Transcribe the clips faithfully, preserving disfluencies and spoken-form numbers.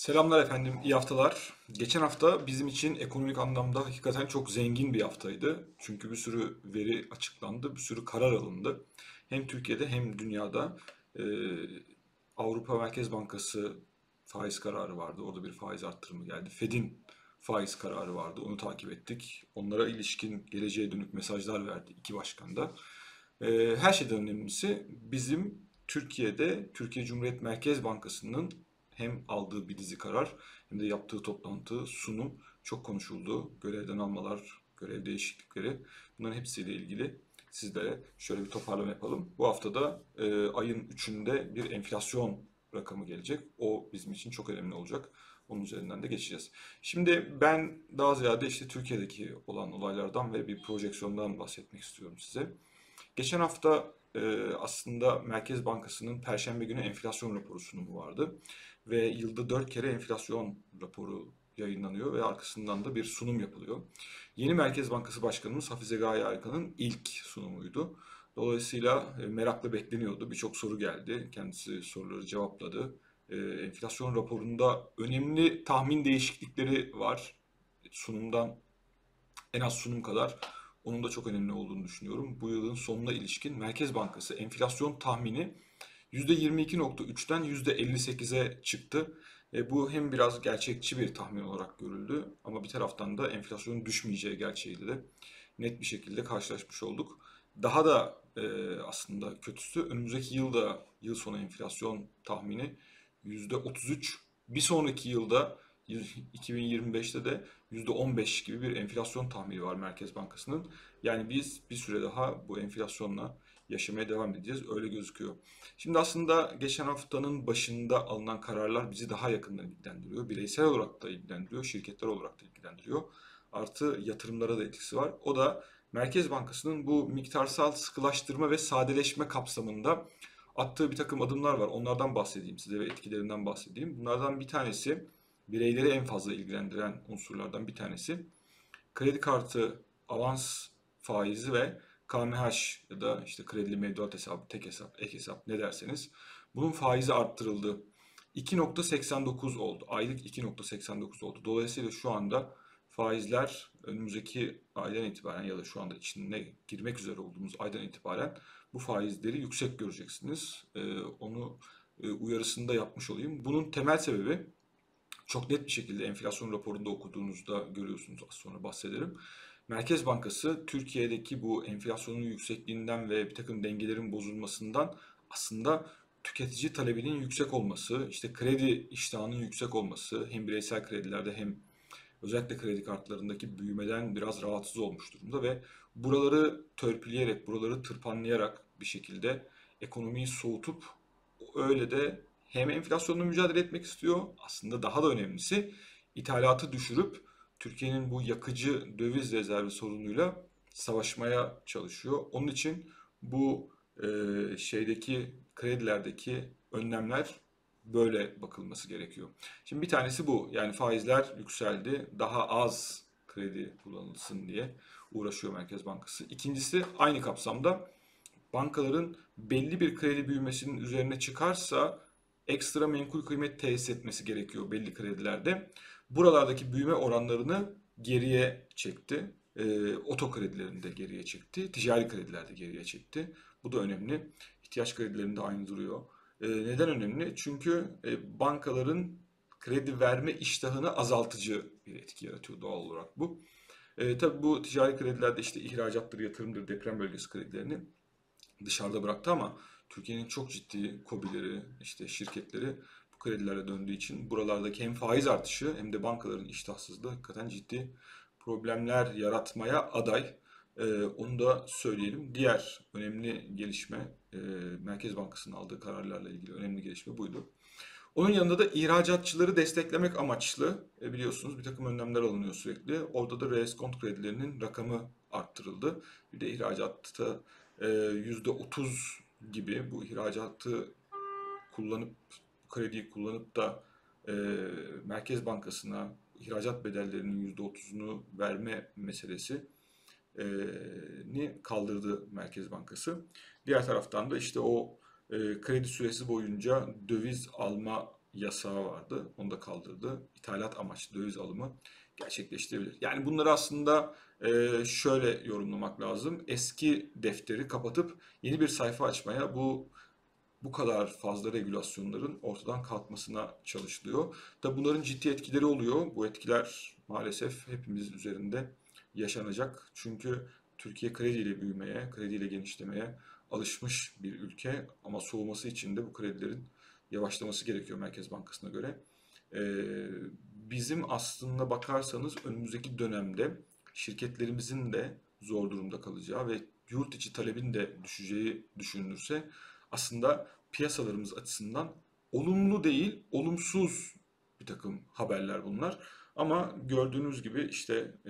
Selamlar efendim, iyi haftalar. Geçen hafta bizim için ekonomik anlamda hakikaten çok zengin bir haftaydı. Çünkü bir sürü veri açıklandı, bir sürü karar alındı. Hem Türkiye'de hem dünyada e, Avrupa Merkez Bankası faiz kararı vardı. Orada bir faiz arttırımı geldi. Fed'in faiz kararı vardı. Onu takip ettik. Onlara ilişkin geleceğe dönük mesajlar verdi iki başkan da. E, her şeyden önemlisi bizim Türkiye'de Türkiye Cumhuriyet Merkez Bankası'nın hem aldığı bir dizi karar hem de yaptığı toplantı, sunum çok konuşuldu. Görevden almalar, görev değişiklikleri bunların hepsiyle ilgili sizlere şöyle bir toparlama yapalım. Bu haftada e, ayın üçünde bir enflasyon rakamı gelecek. O bizim için çok önemli olacak. Onun üzerinden de geçeceğiz. Şimdi ben daha ziyade işte Türkiye'deki olan olaylardan ve bir projeksiyondan bahsetmek istiyorum size. Geçen hafta e, aslında Merkez Bankası'nın Perşembe günü enflasyon raporu sunumu vardı. Ve yılda dört kere enflasyon raporu yayınlanıyor ve arkasından da bir sunum yapılıyor. Yeni Merkez Bankası Başkanımız Hafize Gaye Erkan'ın ilk sunumuydu. Dolayısıyla e, merakla bekleniyordu. Birçok soru geldi. Kendisi soruları cevapladı. E, enflasyon raporunda önemli tahmin değişiklikleri var. Sunumdan en az sunum kadar onun da çok önemli olduğunu düşünüyorum. Bu yılın sonuna ilişkin Merkez Bankası enflasyon tahmini yüzde yirmi iki nokta üçten yüzde elli sekize çıktı. E, bu hem biraz gerçekçi bir tahmin olarak görüldü ama bir taraftan da enflasyonun düşmeyeceği gerçeğiyle de net bir şekilde karşılaşmış olduk. Daha da e, aslında kötüsü önümüzdeki yılda yıl sonu enflasyon tahmini yüzde otuz üç. Bir sonraki yılda iki bin yirmi beşte de yüzde on beş gibi bir enflasyon tahmini var Merkez Bankası'nın. Yani biz bir süre daha bu enflasyonla yaşamaya devam edeceğiz. Öyle gözüküyor. Şimdi aslında geçen haftanın başında alınan kararlar bizi daha yakından ilgilendiriyor. Bireysel olarak da ilgilendiriyor, şirketler olarak da ilgilendiriyor. Artı yatırımlara da etkisi var. O da Merkez Bankası'nın bu miktarsal sıkılaştırma ve sadeleşme kapsamında attığı bir takım adımlar var. Onlardan bahsedeyim size ve etkilerinden bahsedeyim. Bunlardan bir tanesi, bireyleri en fazla ilgilendiren unsurlardan bir tanesi, kredi kartı avans faizi ve K M H ya da işte kredili mevduat hesabı, tek hesap, ek hesap ne derseniz bunun faizi arttırıldı. iki nokta seksen dokuz oldu. Aylık iki nokta seksen dokuz oldu. Dolayısıyla şu anda faizler önümüzdeki aydan itibaren ya da şu anda içine girmek üzere olduğumuz aydan itibaren bu faizleri yüksek göreceksiniz. Ee, onu e, uyarısını da yapmış olayım. Bunun temel sebebi çok net bir şekilde enflasyon raporunda okuduğunuzda görüyorsunuz, az sonra bahsederim. Merkez Bankası Türkiye'deki bu enflasyonun yüksekliğinden ve bir takım dengelerin bozulmasından aslında tüketici talebinin yüksek olması, işte kredi iştahının yüksek olması, hem bireysel kredilerde hem özellikle kredi kartlarındaki büyümeden biraz rahatsız olmuş durumda ve buraları törpüleyerek, buraları tırpanlayarak bir şekilde ekonomiyi soğutup öyle de hem enflasyonla mücadele etmek istiyor. Aslında daha da önemlisi ithalatı düşürüp Türkiye'nin bu yakıcı döviz rezervi sorunuyla savaşmaya çalışıyor. Onun için bu e, şeydeki kredilerdeki önlemler böyle bakılması gerekiyor. Şimdi bir tanesi bu. Yani faizler yükseldi. Daha az kredi kullanılsın diye uğraşıyor Merkez Bankası. İkincisi aynı kapsamda bankaların belli bir kredi büyümesinin üzerine çıkarsa ekstra menkul kıymet tesis etmesi gerekiyor belli kredilerde. Buralardaki büyüme oranlarını geriye çekti. E, oto kredilerini de geriye çekti. Ticari krediler de geriye çekti. Bu da önemli. İhtiyaç kredilerinde aynı duruyor. E, neden önemli? Çünkü e, bankaların kredi verme iştahını azaltıcı bir etki yaratıyor doğal olarak bu. E, tabii bu ticari kredilerde işte ihracattır, yatırımdır, deprem bölgesi kredilerini dışarıda bıraktı ama Türkiye'nin çok ciddi KOBİ'leri, işte şirketleri bu kredilerle döndüğü için buralardaki hem faiz artışı hem de bankaların iştahsızlığı hakikaten ciddi problemler yaratmaya aday. Ee, onu da söyleyelim. Diğer önemli gelişme, e, Merkez Bankası'nın aldığı kararlarla ilgili önemli gelişme buydu. Onun yanında da ihracatçıları desteklemek amaçlı e, biliyorsunuz bir takım önlemler alınıyor sürekli. Orada da reskont kredilerinin rakamı arttırıldı. Bir de ihracatta e, yüzde otuz gibi bu ihracatı kullanıp krediyi kullanıp da e, Merkez Bankası'na ihracat bedellerinin yüzde otuzunu verme meselesi e, ni kaldırdı Merkez Bankası. Diğer taraftan da işte o e, kredi süresi boyunca döviz alma yasağı vardı. Onu da kaldırdı. İthalat amaçlı döviz alımı gerçekleştirebilir. Yani bunları aslında e, şöyle yorumlamak lazım. Eski defteri kapatıp yeni bir sayfa açmaya, bu bu kadar fazla regülasyonların ortadan kalkmasına çalışılıyor. Tabi bunların ciddi etkileri oluyor. Bu etkiler maalesef hepimizin üzerinde yaşanacak. Çünkü Türkiye krediyle büyümeye, krediyle genişlemeye alışmış bir ülke. Ama soğuması için de bu kredilerin yavaşlaması gerekiyor Merkez Bankası'na göre. Ee, bizim aslında bakarsanız önümüzdeki dönemde şirketlerimizin de zor durumda kalacağı ve yurt içi talebin de düşeceği düşünülürse aslında piyasalarımız açısından olumlu değil, olumsuz bir takım haberler bunlar. Ama gördüğünüz gibi işte e,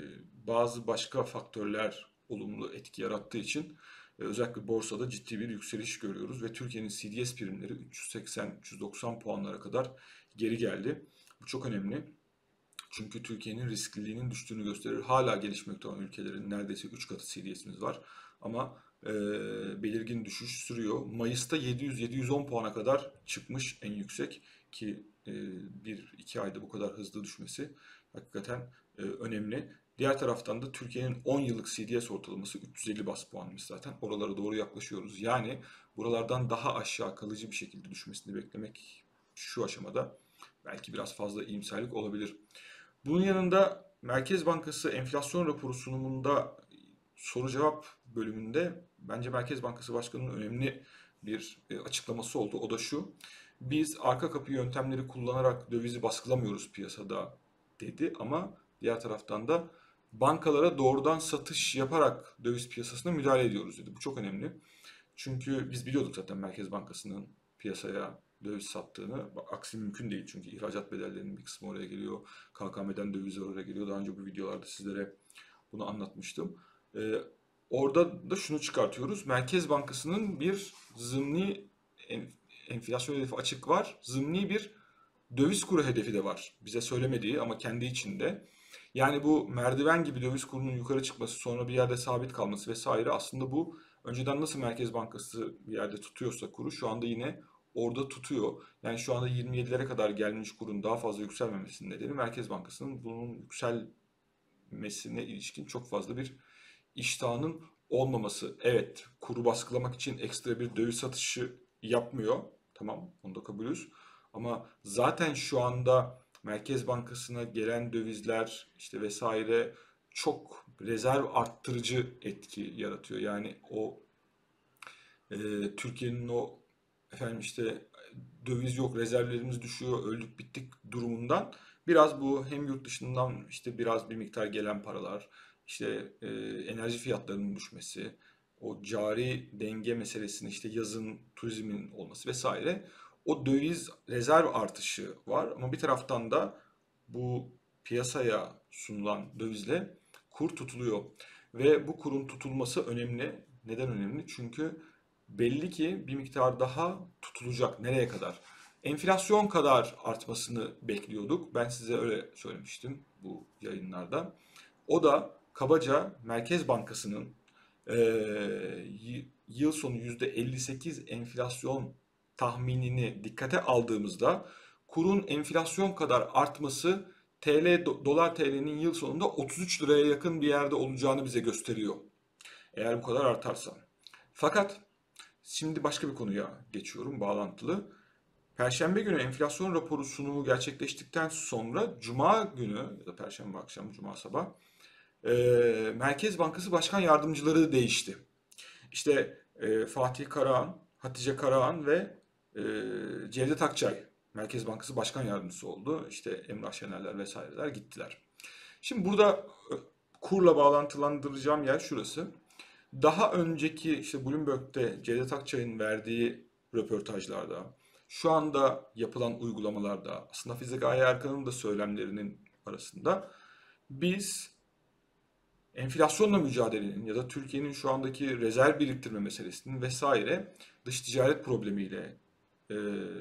bazı başka faktörler olumlu etki yarattığı için e, özellikle borsada ciddi bir yükseliş görüyoruz ve Türkiye'nin C D S primleri üç yüz seksen üç yüz doksan puanlara kadar geri geldi. Bu çok önemli. Çünkü Türkiye'nin riskliliğinin düştüğünü gösterir. Hala gelişmekte olan ülkelerin neredeyse üç katı C D S'imiz var. Ama e, belirgin düşüş sürüyor. Mayıs'ta yedi yüz yedi yüz on puana kadar çıkmış en yüksek ki e, bir iki ayda bu kadar hızlı düşmesi hakikaten e, önemli. Diğer taraftan da Türkiye'nin on yıllık C D S ortalaması üç yüz elli bas puanmış zaten. Oralara doğru yaklaşıyoruz. Yani buralardan daha aşağı kalıcı bir şekilde düşmesini beklemek şu aşamada belki biraz fazla iyimserlik olabilir. Bunun yanında Merkez Bankası enflasyon raporu sunumunda soru cevap bölümünde bence Merkez Bankası Başkanı'nın önemli bir e, açıklaması oldu. O da şu: biz arka kapı yöntemleri kullanarak dövizi baskılamıyoruz piyasada dedi ama diğer taraftan da bankalara doğrudan satış yaparak döviz piyasasına müdahale ediyoruz dedi. Bu çok önemli. Çünkü biz biliyorduk zaten Merkez Bankası'nın piyasaya döviz sattığını. Aksi mümkün değil çünkü ihracat bedellerinin bir kısmı oraya geliyor. K K M'den dövizler oraya geliyor. Daha önce bu videolarda sizlere bunu anlatmıştım. Ee, orada da şunu çıkartıyoruz. Merkez Bankası'nın bir zımni enflasyon hedefi açık var. Zımni bir döviz kuru hedefi de var. Bize söylemediği ama kendi içinde. Yani bu merdiven gibi döviz kurunun yukarı çıkması, sonra bir yerde sabit kalması vesaire, aslında bu önceden nasıl Merkez Bankası bir yerde tutuyorsa kuru şu anda yine orada tutuyor. Yani şu anda yirmi yedilere kadar gelmiş kurun daha fazla yükselmemesinin nedeni Merkez Bankası'nın bunun yükselmesine ilişkin çok fazla bir iştahının olmaması. Evet, kuru baskılamak için ekstra bir döviz satışı yapmıyor. Tamam, onu da kabulüz. Ama zaten şu anda Merkez Bankası'na gelen dövizler işte vesaire çok rezerv arttırıcı etki yaratıyor. Yani o e, Türkiye'nin o efendim işte döviz yok, rezervlerimiz düşüyor, öldük bittik durumundan biraz bu hem yurt dışından işte biraz bir miktar gelen paralar, işte e, enerji fiyatlarının düşmesi, o cari denge meselesini işte yazın turizmin olması vesaire, o döviz rezerv artışı var ama bir taraftan da bu piyasaya sunulan dövizle kur tutuluyor ve bu kurun tutulması önemli. Neden önemli? Çünkü belli ki bir miktar daha tutulacak. Nereye kadar? Enflasyon kadar artmasını bekliyorduk. Ben size öyle söylemiştim bu yayınlarda. O da kabaca Merkez Bankası'nın eee, yıl sonu yüzde elli sekiz enflasyon tahminini dikkate aldığımızda kurun enflasyon kadar artması T L dolar T L'nin yıl sonunda otuz üç liraya yakın bir yerde olacağını bize gösteriyor. Eğer bu kadar artarsa. Fakat şimdi başka bir konuya geçiyorum bağlantılı. Perşembe günü enflasyon raporu sunumu gerçekleştikten sonra Cuma günü ya da Perşembe akşamı Cuma sabah e, Merkez Bankası Başkan Yardımcıları değişti. İşte e, Fatih Karahan, Hatice Karahan ve e, Cevdet Akçay Merkez Bankası Başkan Yardımcısı oldu. İşte Emrah Şenerler vesaireler gittiler. Şimdi burada e, kurla bağlantılandıracağım yer şurası. Daha önceki işte Bloomberg'de Cevdet Akçay'ın verdiği röportajlarda, şu anda yapılan uygulamalarda, aslında Hafize Gaye Erkan'ın da söylemlerinin arasında biz enflasyonla mücadelenin ya da Türkiye'nin şu andaki rezerv biriktirme meselesinin vesaire dış ticaret problemiyle e,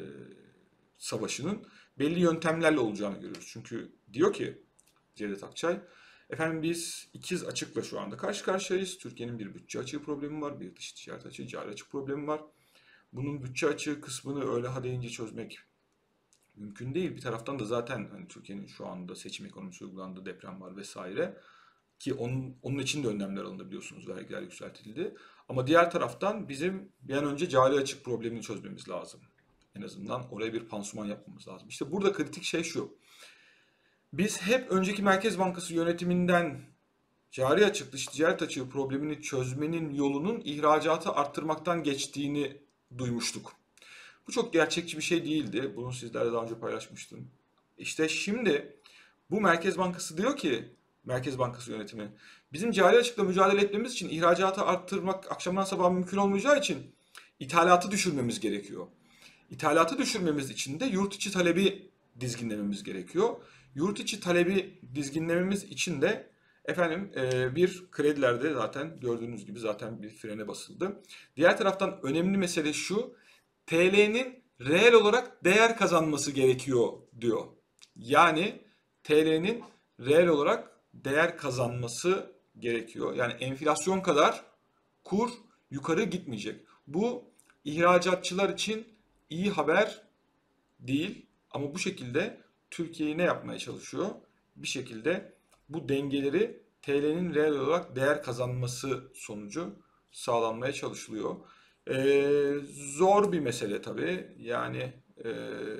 savaşının belli yöntemlerle olacağını görüyoruz. Çünkü diyor ki Cevdet Akçay, efendim biz ikiz açıkla şu anda karşı karşıyayız. Türkiye'nin bir bütçe açığı problemi var, bir dış ticaret açığı, cari açık problemi var. Bunun bütçe açığı kısmını öyle ha deyince çözmek mümkün değil. Bir taraftan da zaten hani Türkiye'nin şu anda seçim ekonomisi uygulandı, deprem var vesaire. Ki onun, onun için de önlemler alındı biliyorsunuz, vergiler yükseltildi. Ama diğer taraftan bizim bir an önce cari açık problemini çözmemiz lazım. En azından oraya bir pansuman yapmamız lazım. İşte burada kritik şey şu. Biz hep önceki Merkez Bankası yönetiminden cari açık, dış ticaret açığı problemini çözmenin yolunun ihracatı arttırmaktan geçtiğini duymuştuk. Bu çok gerçekçi bir şey değildi. Bunu sizlerle daha önce paylaşmıştım. İşte şimdi bu Merkez Bankası diyor ki, Merkez Bankası yönetimi, bizim cari açıkla mücadele etmemiz için ihracatı arttırmak akşamdan sabaha mümkün olmayacağı için ithalatı düşürmemiz gerekiyor. İthalatı düşürmemiz için de yurt içi talebi dizginlememiz gerekiyor. Yurt içi talebi dizginlememiz için de efendim e, bir kredilerde zaten gördüğünüz gibi zaten bir frene basıldı. Diğer taraftan önemli mesele şu. T L'nin reel olarak değer kazanması gerekiyor diyor. Yani T L'nin reel olarak değer kazanması gerekiyor. Yani enflasyon kadar kur yukarı gitmeyecek. Bu ihracatçılar için iyi haber değil, ama bu şekilde Türkiye'yi ne yapmaya çalışıyor? Bir şekilde bu dengeleri T L'nin reel olarak değer kazanması sonucu sağlanmaya çalışılıyor. Ee, zor bir mesele tabii. Yani e,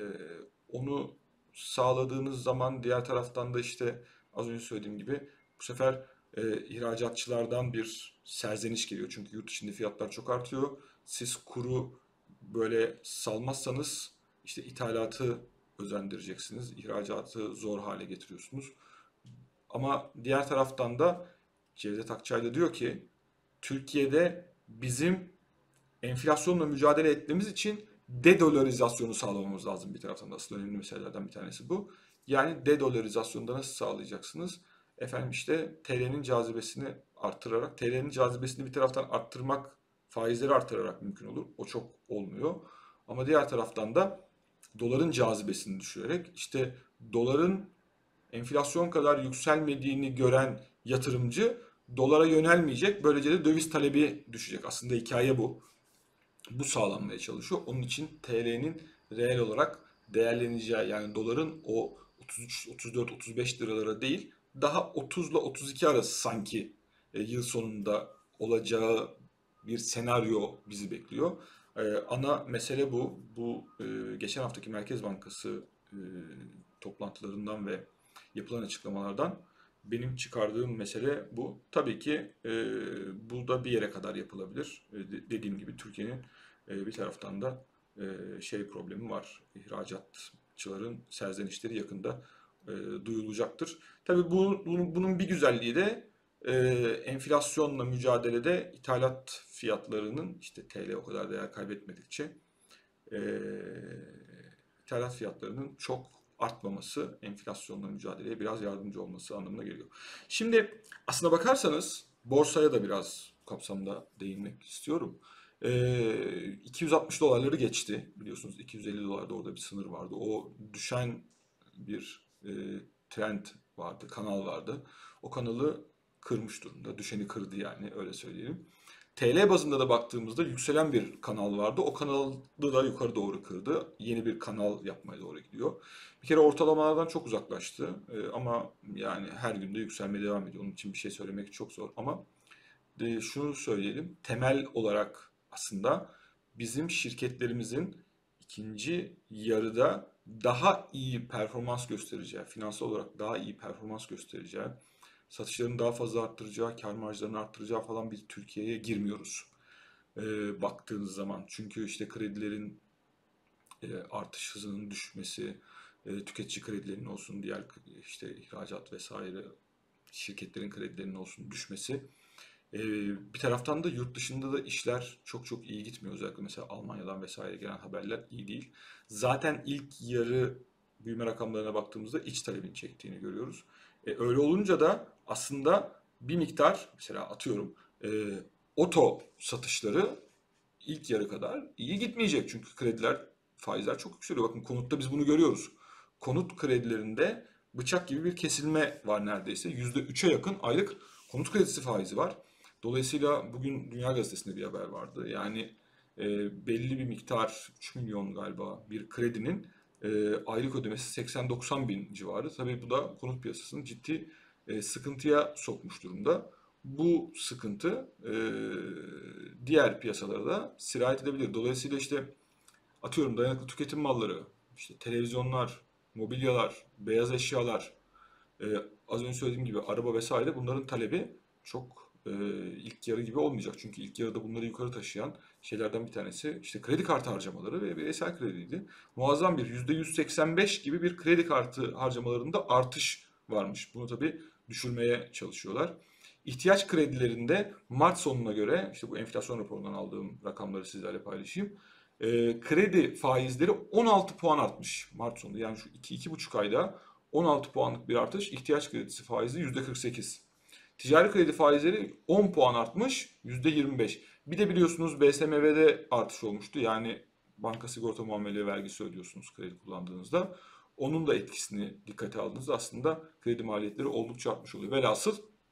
onu sağladığınız zaman diğer taraftan da işte az önce söylediğim gibi bu sefer e, ihracatçılardan bir serzeniş geliyor. Çünkü yurt içinde fiyatlar çok artıyor. Siz kuru böyle salmazsanız işte ithalatı özendireceksiniz. İhracatı zor hale getiriyorsunuz. Ama diğer taraftan da Cevdet Akçay da diyor ki Türkiye'de bizim enflasyonla mücadele etmemiz için dedolarizasyonu sağlamamız lazım bir taraftan da. Asıl önemli meselelerden bir tanesi bu. Yani dedolarizasyonu da nasıl sağlayacaksınız? Efendim işte T L'nin cazibesini arttırarak, T L'nin cazibesini bir taraftan arttırmak, faizleri arttırarak mümkün olur. O çok olmuyor. Ama diğer taraftan da doların cazibesini düşürerek, işte doların enflasyon kadar yükselmediğini gören yatırımcı dolara yönelmeyecek. Böylece de döviz talebi düşecek. Aslında hikaye bu. Bu sağlanmaya çalışıyor. Onun için T L'nin reel olarak değerleneceği, yani doların o otuz üç, otuz dört, otuz beş liralara değil daha otuz ile otuz iki arası sanki e, yıl sonunda olacağı bir senaryo bizi bekliyor. E, ana mesele bu. Bu e, geçen haftaki Merkez Bankası e, toplantılarından ve yapılan açıklamalardan benim çıkardığım mesele bu. Tabii ki e, bu da bir yere kadar yapılabilir. E, dediğim gibi Türkiye'nin e, bir taraftan da e, şey problemi var. İhracatçıların serzenişleri yakında e, duyulacaktır. Tabii bu, bunun, bunun bir güzelliği de e, enflasyonla mücadelede ithalat fiyatlarının, işte T L o kadar değer kaybetmedikçe e, ithalat fiyatlarının çok artmaması, enflasyonla mücadeleye biraz yardımcı olması anlamına geliyor. Şimdi aslına bakarsanız borsaya da biraz kapsamda değinmek istiyorum. Ee, iki yüz altmış dolarları geçti. Biliyorsunuz iki yüz elli dolarda orada bir sınır vardı. O düşen bir e, trend vardı, kanal vardı. O kanalı kırmış durumda. Düşeni kırdı yani, öyle söyleyelim. T L bazında da baktığımızda yükselen bir kanal vardı. O kanalı da yukarı doğru kırdı. Yeni bir kanal yapmaya doğru gidiyor. Bir kere ortalamalardan çok uzaklaştı. Ee, ama yani her gün de yükselmeye devam ediyor. Onun için bir şey söylemek çok zor. Ama e, şunu söyleyelim. Temel olarak aslında bizim şirketlerimizin ikinci yarıda daha iyi performans göstereceği, finansal olarak daha iyi performans göstereceği, satışlarını daha fazla arttıracağı, kar marjlarını arttıracağı falan bir Türkiye'ye girmiyoruz. Ee, baktığınız zaman. Çünkü işte kredilerin e, artış hızının düşmesi, e, tüketici kredilerinin olsun, diğer işte ihracat vesaire şirketlerin kredilerinin olsun düşmesi. E, bir taraftan da yurt dışında da işler çok çok iyi gitmiyor. Özellikle mesela Almanya'dan vesaire gelen haberler iyi değil. Zaten ilk yarı büyüme rakamlarına baktığımızda iç talebin çektiğini görüyoruz. E, öyle olunca da aslında bir miktar, mesela atıyorum e, oto satışları ilk yarı kadar iyi gitmeyecek. Çünkü krediler, faizler çok yükseliyor. Bakın konutta biz bunu görüyoruz. Konut kredilerinde bıçak gibi bir kesilme var neredeyse. yüzde üçe yakın aylık konut kredisi faizi var. Dolayısıyla bugün Dünya Gazetesi'nde bir haber vardı. Yani e, belli bir miktar, üç milyon galiba bir kredinin E, aylık ödemesi seksen doksan bin civarı. Tabii bu da konut piyasasını ciddi e, sıkıntıya sokmuş durumda. Bu sıkıntı e, diğer piyasalara da sirayet edebilir. Dolayısıyla işte atıyorum dayanıklı tüketim malları, işte televizyonlar, mobilyalar, beyaz eşyalar, e, az önce söylediğim gibi araba vesaire, bunların talebi çok e, ilk yarı gibi olmayacak. Çünkü ilk yarıda bunları yukarı taşıyan şeylerden bir tanesi işte kredi kartı harcamaları ve bireysel krediydi. Muazzam bir yüzde yüz seksen beş gibi bir kredi kartı harcamalarında artış varmış. Bunu tabii düşürmeye çalışıyorlar. İhtiyaç kredilerinde Mart sonuna göre, işte bu enflasyon raporundan aldığım rakamları sizlerle paylaşayım. E, kredi faizleri on altı puan artmış Mart sonunda. Yani şu iki iki buçuk ayda on altı puanlık bir artış. İhtiyaç kredisi faizi yüzde kırk sekiz. Ticari kredi faizleri on puan artmış, yüzde yirmi beş. Bir de biliyorsunuz B S M V'de artış olmuştu. Yani banka sigorta muamele vergisi ödüyorsunuz kredi kullandığınızda. Onun da etkisini dikkate aldığınızda aslında kredi maliyetleri oldukça artmış oluyor. Velhasıl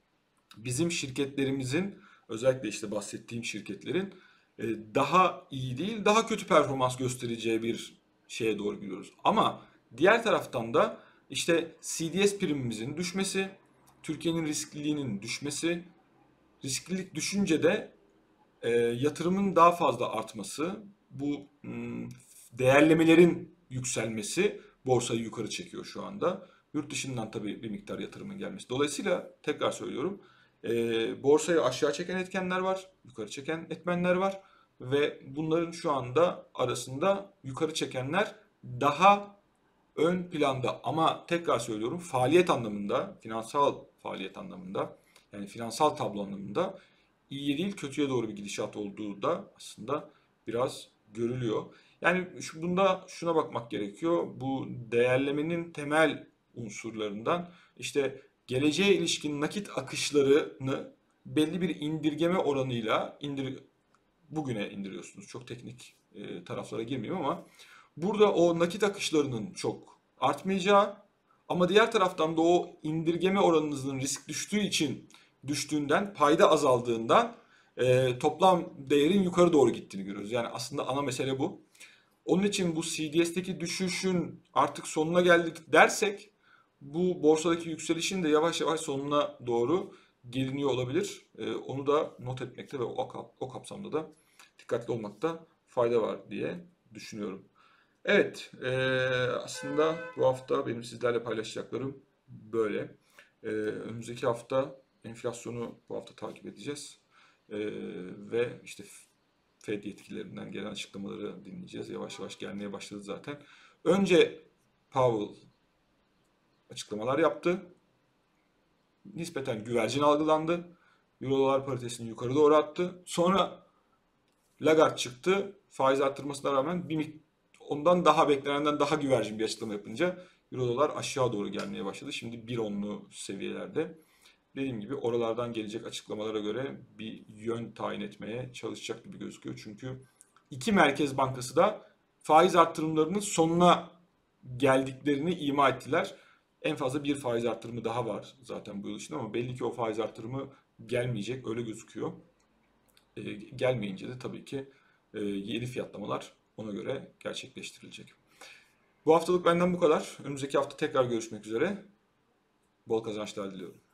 bizim şirketlerimizin, özellikle işte bahsettiğim şirketlerin e, daha iyi değil, daha kötü performans göstereceği bir şeye doğru gidiyoruz. Ama diğer taraftan da işte C D S primimizin düşmesi, Türkiye'nin riskliliğinin düşmesi, risklilik düşünce de e, yatırımın daha fazla artması, bu hmm, değerlemelerin yükselmesi borsayı yukarı çekiyor şu anda. Yurt dışından tabii bir miktar yatırımın gelmesi. Dolayısıyla tekrar söylüyorum, e, borsayı aşağı çeken etkenler var, yukarı çeken etmenler var ve bunların şu anda arasında yukarı çekenler daha ön planda, ama tekrar söylüyorum, faaliyet anlamında, finansal faaliyet anlamında, yani finansal tablo anlamında iyiye değil kötüye doğru bir gidişat olduğu da aslında biraz görülüyor. Yani şu, bunda şuna bakmak gerekiyor. Bu değerlemenin temel unsurlarından işte geleceğe ilişkin nakit akışlarını belli bir indirgeme oranıyla indir, bugüne indiriyorsunuz. Çok teknik e, taraflara girmeyeyim ama burada o nakit akışlarının çok artmayacağı, ama diğer taraftan da o indirgeme oranınızın risk düştüğü için, düştüğünden, payda azaldığından e, toplam değerin yukarı doğru gittiğini görüyoruz. Yani aslında ana mesele bu. Onun için bu C D S'teki düşüşün artık sonuna geldik dersek, bu borsadaki yükselişin de yavaş yavaş sonuna doğru geliniyor olabilir. E, onu da not etmekte ve o, kap, o kapsamda da dikkatli olmakta fayda var diye düşünüyorum. Evet, e, aslında bu hafta benim sizlerle paylaşacaklarım böyle. E, önümüzdeki hafta enflasyonu bu hafta takip edeceğiz. E, ve işte Fed yetkililerinden gelen açıklamaları dinleyeceğiz. Yavaş yavaş gelmeye başladı zaten. Önce Powell açıklamalar yaptı. Nispeten güvercin algılandı. Euro dolar paritesini yukarı doğru attı. Sonra Lagarde çıktı. Faiz arttırmasına rağmen bir ondan daha beklenenden daha güvercin bir açıklama yapınca Euro dolar aşağı doğru gelmeye başladı. Şimdi bir onlu seviyelerde. Dediğim gibi oralardan gelecek açıklamalara göre bir yön tayin etmeye çalışacak gibi gözüküyor. Çünkü iki merkez bankası da faiz arttırımlarının sonuna geldiklerini ima ettiler. En fazla bir faiz arttırımı daha var zaten bu yıl içinde, ama belli ki o faiz arttırımı gelmeyecek, öyle gözüküyor. E, gelmeyince de tabii ki e, yeni fiyatlamalar ona göre gerçekleştirilecek. Bu haftalık benden bu kadar. Önümüzdeki hafta tekrar görüşmek üzere. Bol kazançlar diliyorum.